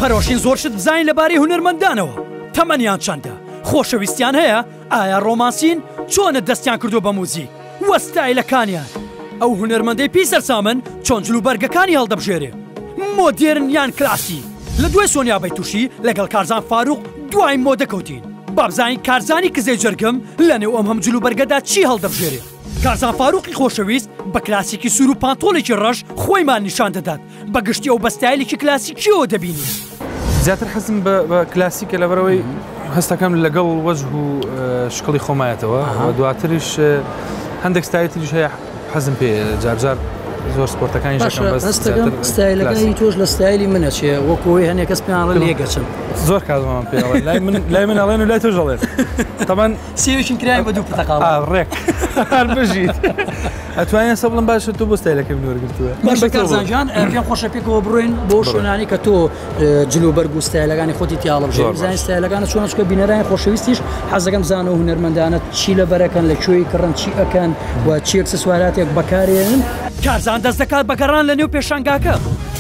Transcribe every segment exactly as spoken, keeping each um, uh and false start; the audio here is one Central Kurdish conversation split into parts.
بەرۆشین زۆرشت بزانین لەبارەی هونەرمەندانەوە. تەمەنیان چەندە؟ خۆشەویستیان هەیە؟ ئایا ڕۆمانسین چۆنە دەستیان کردو بە موزیک؟ وەستایلەکانیان ئەو هونەرمەندەی پیسەر سامن چۆن جلوبەرگەکانی هەڵدەبژێرێ؟ مۆدێرن یان کلاسی؟ لە دوای سۆنیابەی تووشی لەگەڵ کارزان فاروق دوای مۆ دەکەوتین. بابزانین کارزانی کزەی جەرگم لەنێو ئەم هەم جلوبەرگەدا چی هەڵدەبژێرێ؟ کارزان فاروقی خۆشەویست بە کلاسیکی سوور و پانتۆڵێکی ڕەش خۆیمان نیشان دەدات بە گشتی ئەو بەستایلێکی کلاسیکیەوە دەبینی. زیاتر حەزم بە کلاسیکە لەبەرەوەی هەستەکەم لەگەڵ وەجه و شکڵی خۆمایەتەوە دواتریش هەندێک ستایلتریش هەیە حەزم پێ جارجار زۆر سپۆرتەکانی هەستەکەم ستایلەکانی تۆش لە ستایلی منە چێ وەکۆی هەنێک کەس پێیان لێگەچن زۆر کاتمان پێ لای من ئەڵێن و لای تۆ ژەڵێن تەمان سێویشین کرای بە دوو پتەقاڵ ڕێک هەر بژیت ئەتوانین سە بڵم باشە تۆ بۆ ستایلەکەی وەرگرتووە. باشە کارزانجان پێم خۆشە پێکەوە بڕۆین بۆ شوێنانی کە تۆ جلوبەرگ و ستایلەکانی خۆتی تیاڵە بژێ بزانین ستایلەکانە چۆنە چکە بینەرانی خۆشەویستیش حەزەکەم بزانەوە هونەرمەندانە چی لەبەرەکەن لەکوێی کڕن چی ئەکەن و چی ئەکسسواراتێک بەکارێنن. کارزان دەست دەکات بەگەڕان لە نێو پێشانگاکە.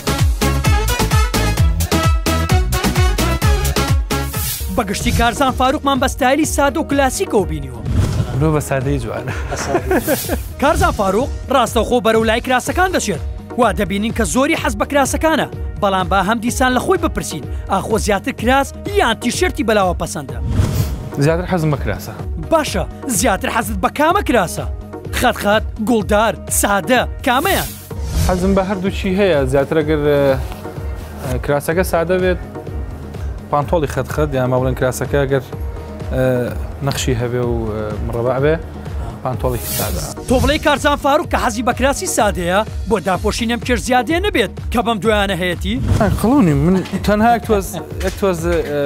بەگشتی کارزان فاروقمان بە ستایلی سادە و کلاسیکەوە بینیوە. نۆ بە سادەی جوانە. کارزان فاروق ڕاستەوخۆ بەرەو لای کراسەکان دەچێت وا دەبینین کە زۆری حەز بە کراسەکانە بەڵام با هەم دیسان لە خۆی بپرسین ئاخۆ زیاتر کراس یان تیشێرتی بەلاوە پەسەندە. زیاتر حەزم بە کراسە. باشە زیاتر حەزت بە کامە کراسە؟ خەتخەت گوڵدار سادە کامەیان؟ حەزم بە هەردووچی هەیە زیاتر ئەگەر کراسەکە سادە بێت پانتۆڵی خەتخەت یان ماوڵێن کراسەکە ئەگەر نەخشی هەبێ و مڕەبع بێ پانتۆڵێکی سادە. تۆ بڵێ کارزان فاروق کە حەزی بە کراسی سادەیە بۆ داپۆشینە ئەم کێش زیادێ نەبێت کە بەم دوایانە هەیەی؟ خەڵونی من تەنها یەک تۆز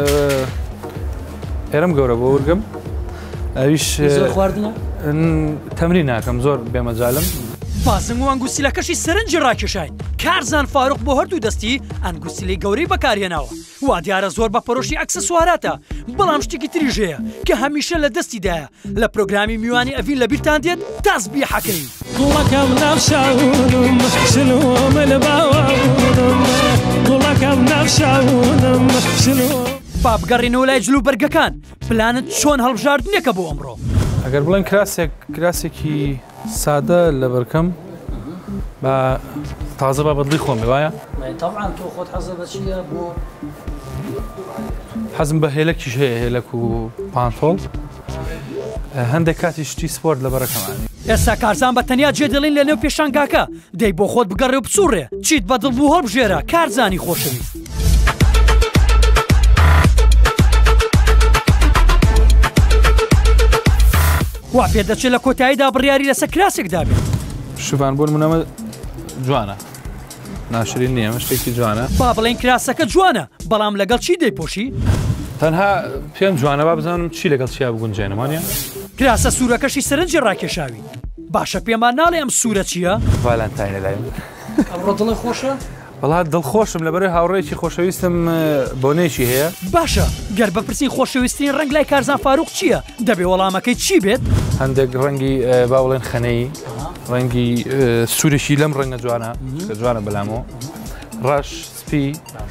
ئێرەم گەورە بۆ ورگم ئەویش خواردنە تەمری ناکەم زۆر بێمەجالم. پاسنگ و ئەنگوستیلەکەشی سەرنجی ڕاکێشاین. کارزان فاروق بۆ هەردوو دەستی ئەنگوستیلەی گەورەی بەکارهێناوە وا دیارە زۆر بە پەرۆشی ئەکسسواراتە بەڵام شتێکی تریژ هەیە کە هەمیشە لە دەستیدایە لە پرۆگرامی میوانی ئەڤین لە بیرتان دێت تاسبیح حەکەی. گوڵەکەم ناوشاونم شلووەمە لە باوەڕم گوڵەکەم ناوشاونم شلووە. با بگەڕێنەوە لای جلوبەرگەکان پلانت چۆن هەڵبژاردنێکە بۆ ئەمڕۆ؟ ئەگەر بڵێن کراسێک کراسێکی سادە لە بەرکەم بە تازە با بەدڵی خۆمێ وایە؟ تەواان تۆ خۆت حەزە بە چیە بۆ حەزم بە هێلەکیش هەیە هێلەک و پانتۆڵ هەندێک کاتی شتی سپۆرت لە بەرەکەمانی. ئێستا کارزان بە تەنیا جێ دەڵین لە نێو پێشانگاکە دەی بۆ خۆت بگەڕێ و بچوڕێ چیت بەدڵ بوو هەڵبژێرە کارزانی خۆشەویست. وا پێ دەچێت لە کۆتاییدا بڕیاری لەسەر کراسێکدا بێت. شوان بۆن منەمە جوانە ناشرین نییە شتێکی جوانە. با بڵێن کراسەکە جوانە بەڵام لەگەڵ چی دەیپۆشی؟ تەنها پێم جوانە با بزانم چی لەگەڵ چیا بگونجێنمانە؟ کراسە سوورەکەشی سەرنجی ڕاکێشاوی. باشە پێمان ناڵێ ئەم سوورە چییە؟ ڤالەنتاینە لای من. ئەمڕۆ دڵی خۆشە؟ وڵات دڵخۆشم لەبەرەوەی هاوڕێکی خۆشەویستم بۆنێکی هەیە. باشە گەر بەپرسین خۆشەویستین ڕنگ لای کارزان فاروق چییە؟ دەبێ وەڵامەکەی چی بێت؟ هەندێک ڕەنگی باوڵێن خەنەی ڕەنگی سوورێکی لەم ڕەنگە جوانە کە جوانە بەلامەوە ڕەش سپی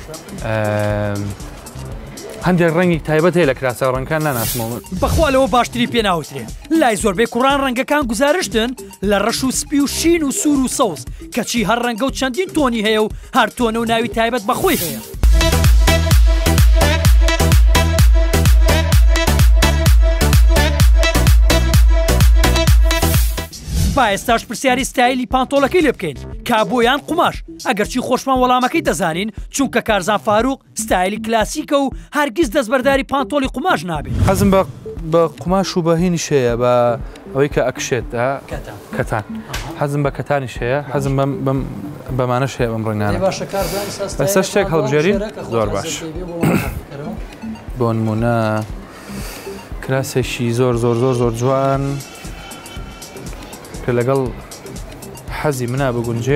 هەندێک ڕەنگی تایبەت هەیە لە کراسە ڕەنگەکان ناناسمەوە بەخوالەوە باشتری پێ ناوترێ لای زۆربەی کوڕان ڕەنگەکان گزارشتن لە ڕەش و سپی و شین و سوور و سەوز کەچی هەر ڕەنگە و چەندین تۆنی هەیە و هەر تۆنە و ناوی تایبەت بەخۆی هەیە. با ئێستاش پرسیاری ستایلی پانتۆڵەکەی لێ بکەین کابۆیان قوماش ئەگەرچی خۆشمان وەڵامەکەی دەزانین چونکە کارزان فاروق ستایلی کلاسیکە و هەرگیز دەستبەرداری پانتۆڵی قوماش نابێت. حەزم بە قوماش و بەهێنی شەیە بە ئەوەی کە ئەکشێت کەتان حەزم بە کەتانیش هەیە حەزم بەمانەش هەیە بەم ڕێنانە بەسە شتێک هەڵبژێرین زۆر باش. بۆ نمونە کراسێکی زۆر زۆر زۆر زۆر جوان کە لەگەڵ حەزی منە بگونجێ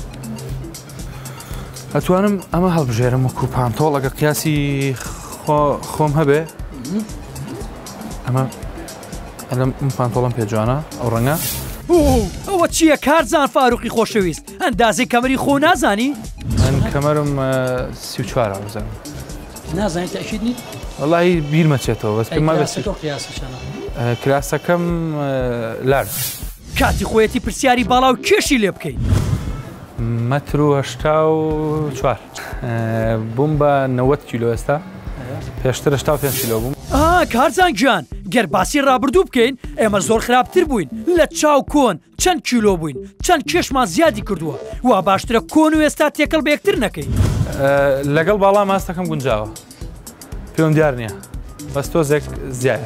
ئەتوانم ئەمە هەڵبژێرم وەکو پانتۆڵ ئەگە قیاسی خۆم هەبێ ئەمە ئەلم پانتۆڵم پێ جوانە ئەو ڕەنگە. ئەوە چییە کارزان فاروقی خۆشەویست ئەندازەی کەمەری خۆ نازانی؟ من کەمەرم سی و چوار بزانم نازانین تاکید نیت وڵی بیرمەچێتەوە بەس پێم وایە کراسەکەم لارج کاتی خۆیەتی پرسیاری باڵا و کێشی لێ بکەین مەتر و هەشتا و چوار بووم بە نەوەت کیلۆ ئێستا پێشتر هەشتا و پێنج کیلۆ بووم کارزان گیان گەر باسی ڕابردوو بکەین ئێمە زۆر خراپتر بووین لە چاو کۆن چەند کیلۆ بووین چەند کێشمان زیادی کردووە وا باشترە کۆن و ئێستا تێکەڵ بە یەکتر نەکەین لەگەڵ باڵا ماستەکەم گونجاوە پێم دیار نییە بەس تۆزێک زیایە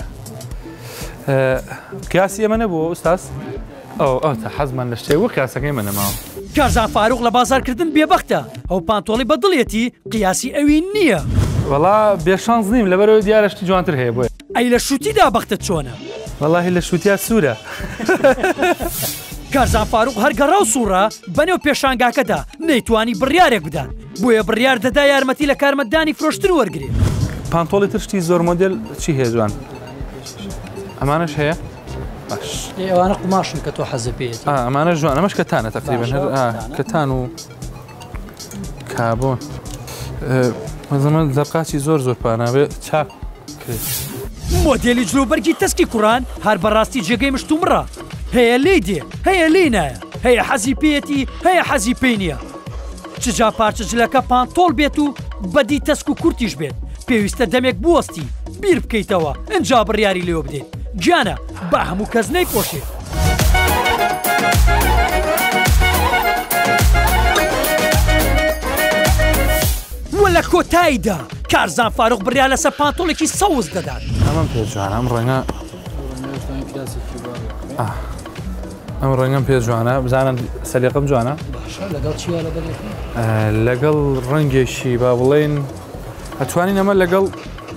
کاسی ئەمە نەبووە ئوستاس ئەو ئەو تا حەزمان لە شتێ وە کاسەکەی منە ماوە کارزان فاروق لە بازارکردن بێبەختە ئەو پانتۆڵی بەدڵێتی قیاسی ئەوی نییە وەڵا بێشانس نیم لەبەرەوەی دیارەشتی جوانتر هەیە بۆیە ئەی لە شووتیدا بەختت چۆنە وەڵاهی لە شووتیا سوورە کارزان فاروق هەر گەڕا و سوورە بەنێو پێشانگاکەدا نەیتوانی بڕیارێک بدات بۆیە بڕیار دەدا یارمەتی لە کارمەندانی فرۆشتن وەرگێ پانتۆڵی ترشتی زۆر مۆدل چی هەیە جوان ئەمانش هەیە باش ئێوانە قماشن کە تۆ حەزە پێێت ئەمانە جوان ئەمەش کەتانە تقریبا کەتان و کابۆن مەزەمە دەرقاچی زۆر زۆر پاناوێ چاک مۆدێلی جلوبەرگی تەسکی کوڕان هەر بەڕاستی جێگەی مشتومڕە هەیە لی دێ هەیە لی نایە هەیە حەزی پێێتی هەیە حەزی پێی نییە چجا پارچە جلەکە پانتۆڵ بێت و بەدی تەسک و کورتیش بێت پێویستە دەمێک بوەستی بیر بکەیتەوە ئەنجا بڕیاری لێوە بدەیت گیانە با هەموو کەس نەیپۆشێت وە لە کۆتاییدا کارزان فاروق بڕیا لەسەر پانتۆڵێکی سەوز دەدات ئەمەم پێ جوانە ئەم ڕەنگە ئەم ڕەنگەم پێ جوانە بزانن سەلیقەم جوانە لەگەڵ ڕەنگێکی با بڵێن ئەتوانین ئەمە لەگەڵ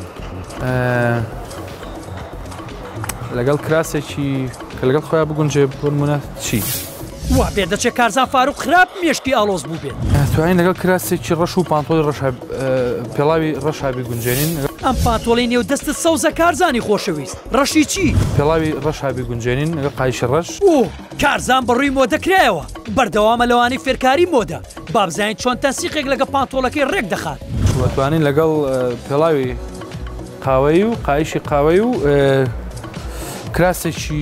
لەگەڵ کراسێکی کە لەگەڵ خۆیان بگونجێ بۆنمونە چی وا بێ دەچێت کارزان فاروق خراپ مێشکی ئالۆز بوو بێت توانین لەگەڵ کراسێکی ڕەش و پانتۆڵی ڕەش پێڵاوی ڕەشابی گونجێنین ئەم پانتۆڵی نێو دەستت سەوزە کارزانی خۆشەویست ڕەشی چی پێڵاوی ڕەشابی گونجێنین لەگەڵ قایشی ڕەش ئۆ کارزان بەڕووی مۆدەکرایەوە بەردەوامە لەوانی فێرکاری مۆدە بابزانین چۆن تەنسیقێک لەگە پانتۆڵەکەی ڕێک دەخات توانین لەگەڵ پێڵاوی قاوەی و قایشی قاوەی و کراسێکی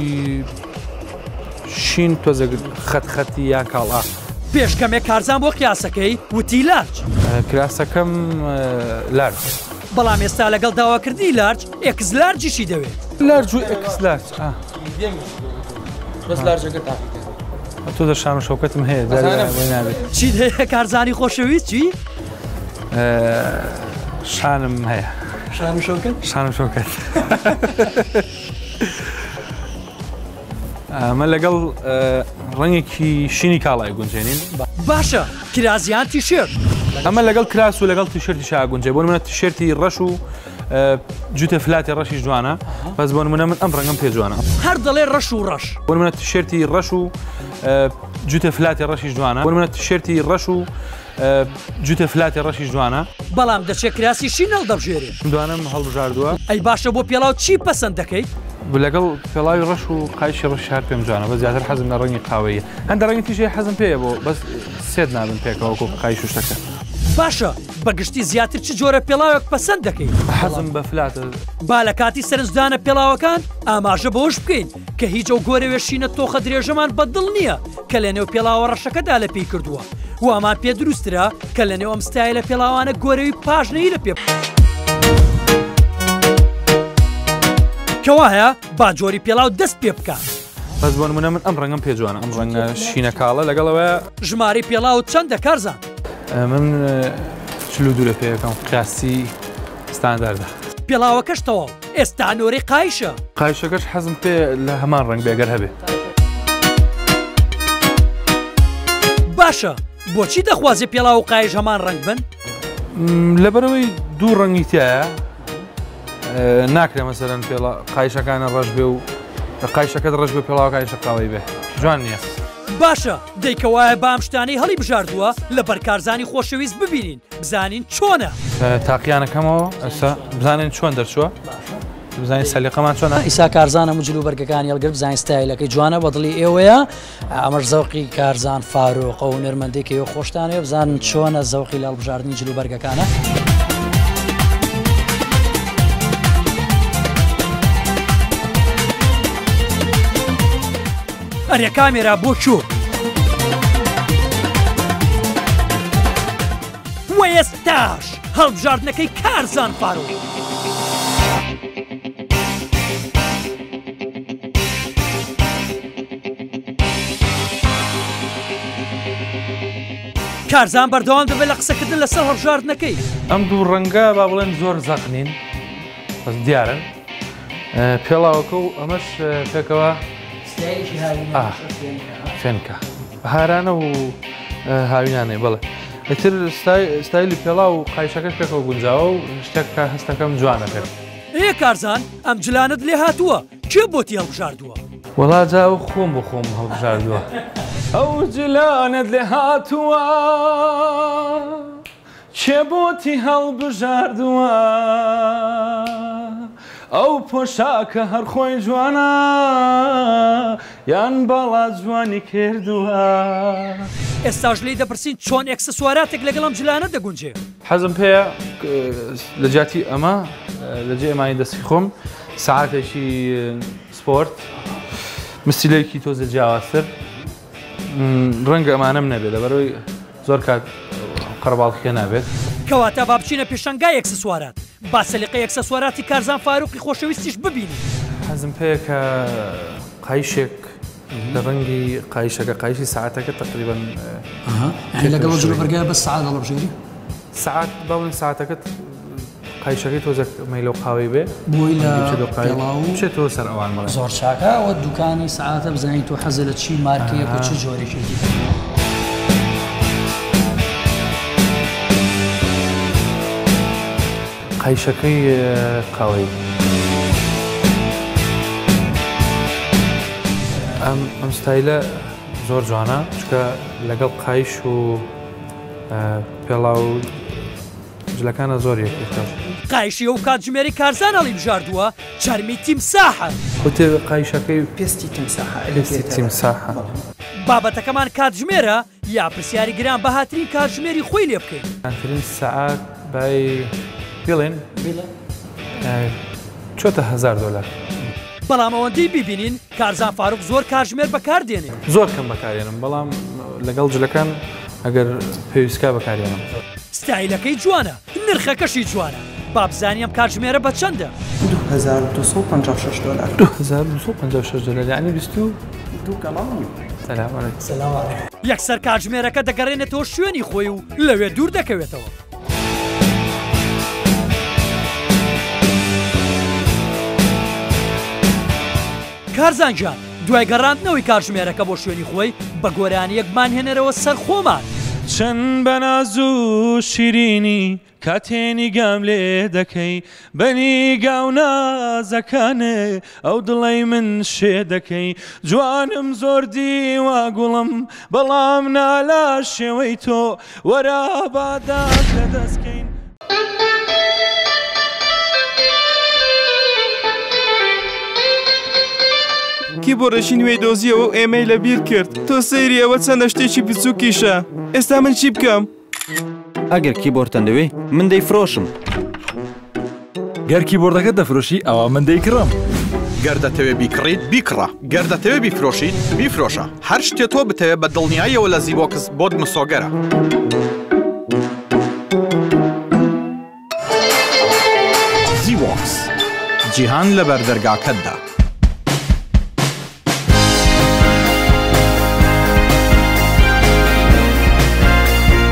شین تۆزە خەتخەتی یان کاڵا پێشکەمێک کارزان بۆ قیاسەکەی وتی لارج کراسەکەم لارج بەڵام ئێستا لەگەڵ داواکردنی لارج ئێکس لارجیشی دەوێت لارج و ئێکس لارج تۆ دە شان و شەوکەتم هەیە نابێت چی هەیە کارزانی خۆشەویست چی؟ شانم هەیە شان و شەوکەت؟ شان و شەوکەت ئەمە لەگەڵ ڕەنگێکی شینی کاڵای گونجێنین باشە کرازیان تیشێرت ئەمە لەگەڵ کراس و لەگەڵ تیشێرتی شا گونجێ بۆ منە تیشێرتی ڕەش و جوتە فلاتی ڕەشی جوانە بەس بۆ منە من ئەم ڕەنگەم پێ جوانە هەر دەڵێ ڕەش و ڕەش بۆ منە تیشێرتی ڕەش و جوتە فلاتی ڕەشی جوانە بۆ منە تیشێرتی ڕەش و جوتە فلاتی ڕەشی جوانە بەڵام دەچێت کراسی شی نەڵدەبژێرێ دوانم هەڵبژاردووە ئەی باشە بۆ پێڵاو چی پەسەند دەکەیت؟ لەگەڵ پێڵاوی ڕەش و قایشی ڕەش شار پێم جوانە بە زیاتر حەزم لە ڕەنگی قاوەیە هەندە ڕەنگی تیژێ حەزم پێیە بۆ بەس سێت نابن پێکەوەکو قایش و شتەکە باشە بەگشتی زیاتر چ جۆرە پێڵاوێک پەسەند دەکەیت؟ حەزم بە فلاتە با لە کاتی سەرنجدانە پێڵاوەکان ئاماژە بەوەش بکەین کە هیچ ئەو گۆرەوێشینە تۆخە درێژەمان بەدڵ نییە کە لە نێو پێڵاوە ڕەشەکەدا لە پێی کردووە وامان پێ دروسترا کە لە نێو ئەم ستایلە پێڵاوانە گۆرەوی پاژنەی لە پێ کەوا هەیە با جۆری پێڵاو دەست پێ بکات بەس بۆ نمونە من ئەم ڕەنگەم پێ جوانە ئەم ڕەنگە شینە کاڵە لەگەڵەوە ژماری پێڵاو چەندە کارزان؟ من چلو دوورە پێەکەم قیاسی ستانداردە پێڵاوەکەش تەواو ئێستا نۆرەی قایشە قایشەکەش حەزم پێ لە هەمان ڕنگ بێگەر هەبێ باشە بۆچی دەخوازی پێڵاو و قایش هەمان ڕنگ بن؟ لەبەرەوەی دوو ڕەنگی تایە ناکرێ مەسەرەن پێڵا قایشەکانە ڕەش بێ و قایشەکەت ڕەش بێ پێڵاو قایشە قاوەی بێ جوان نییە باشە دەیکەوایە بام شتانەی هەڵی بژاردووە لە بەرکارزانی خۆشەویست ببینین بزانین چۆنە تاقییانەکەمەوە ئەستا بزانین چۆن دەرچووە بزانین سەلیقەمان چۆنە ئیسا کارزانە مجلو بەرگەکانی هەڵگرت بزانین ستایلەکەی جوانە بەدڵی ئێوەیە ئەمەش زەوقی کارزان فاروق و نەرمەندێکی ئێوە خۆشتانەیە بزانین چۆنە زەوقی لە هەڵبژاردننی جلو بەرگەکانە ئەرێ کامێرا بۆ چۆ وە ئێستاش هەڵبژاردنەکەی کارزان فاروق کارزان بەردەوام دەبێت لە قسەکردن لەسەر هەڵبژاردنەکەی ئەم دوو ڕەنگە با بڵێن زۆر زەقنین بەس دیارن پێڵاوەکە و ئەمەش پێکەوە فێنکە هارانە و هاوینانێ بڵێ ئەتر ستایلی پێڵا و قایشەکەش پێکەوە گونجاوە و شتێک کە هەستەکەم جوانە پێ ئێ کارزان ئەم جلانت لێ هاتووە کێ بۆتی هەڵبژاردووە وەڵا جاوە خۆم بۆ خۆم هەڵبژاردووە ئەو جلانت لێ هاتووە کێ بۆتی هەڵبژاردووە ئەو پۆشاکە هەر خۆی جوانە یان باڵا جوانی کردووە ئێستاژ لێی دەپرسین چۆن ئەکسسواراتێک لەگەڵم جلانە دەگونجێ حەزم پێیە لە جاتی ئەمە لە جێ ئەمانی دەستی خۆم ساعاتێکی سپۆرت مسیلەیەکی تۆزە جیاوازتر ڕەنگە ئەمانەم نەبێت لەبەرەوەی زۆر کات قەرەباڵکێ نابێت کەواتە با بچینە پێشەنگای ئەکسسوارات با سەلیقەی ئەکسسواراتی کارزان فاروقی خۆشەویستیش ببینی حەزم پێیە کە قایشێک لە ڕەنگی قایشەکە قایشی ساعتەکە تقریبان لەگەڵ جلوبەرگایە بە ساعت هەڵبژێری ساعت باڵێن ساعتەکەت قایشەکەی تۆزە مەیلە و قاوەی بێ بۆی لە بچێتەوە سەر ئەوان مەڵێ زۆر چاکە ئەوە دوکانی ساعتە بزانین تۆ حەزە لە چی مارکەیەک و چ جۆرێکی قایشەکەی قاوەی ئەم ئەم ستایلە زۆر جوانە چکە لەگەڵ قایش و پێڵا و جلەکانە زۆر یەکێکە قایشی ئەو کاتژمێری کارزان هەڵی بژاردووە چەرمی تیمساحە وتێ قایشەکەی پێستی تیمساحە تیمساحە بابەتەکەمان کاتژمێرە یا پرسیاری گران بەهاترین کاتژمێری خۆی لێ بکەین ئەترین سەعات بای بڵێن چۆتە هەزار دۆلار بەڵام ئەوەندەی بیبینین کارزان فاروق زۆر کاتژمێر بەکاردێنێ زۆر کەم بەکارێنم بەڵام لەگەڵ جلەکان ئەگەر پێویستکە بەکارێنم ستایلەکەی جوانە نرخەکەشی جوانە بابزانی ئەم کاتژمێرە بە چەندە دو هەزار و دووسەد و پەنجا و شەش دۆلار دو هەزار و دووسەد و پەنجا و شەش دۆلار یعنی بیست و دوو کەماڵ سەلام عەلەیکم سەلام عەلەیکم یەکسەر کاتژمێرەکە دەگەڕێنێتەوە شوێنی خۆی و لەوێ دوور دەکەوێتەوە کارزانجان دوای گەڕاندنەوەی کاتژمێرەکە بۆ شوێنی خۆی بە گۆرانیەکمان هێنەرەوە سەر خۆمان چەند بەناز و شیرینی کاتێنی گام لێ دەکەی بەنی گاو نازەکانێ ئەو دڵی من شێ دەکەی جوانم زۆر دیوا گوڵم بەڵام نالا شێوەی تۆ وەرە بادات لە دەستکەین کی بۆ ڕێژی نوێی دۆزیەوە و ئێمەی لەبیر کرد تۆ سەیری ئەوە چەندە شتێکی بچووکیشە ئێستا من چی بکەم؟ ئەگەر کیبۆردتان دەوێ من دەیفرۆشم گەر کیبۆردەکە دەفرۆشی ئەوە من دەیکڕم گەر دەتەوێ بیکڕیت بیکڕە گەر دەتەوێ بیفرۆشیت بیفرۆشە هەر شتێ تۆ بتەوێت بە دڵنیاییەوە لە زیبۆکس بۆت مسۆگەرە زیبۆکس جیهان لە بەردەرگاکەتدا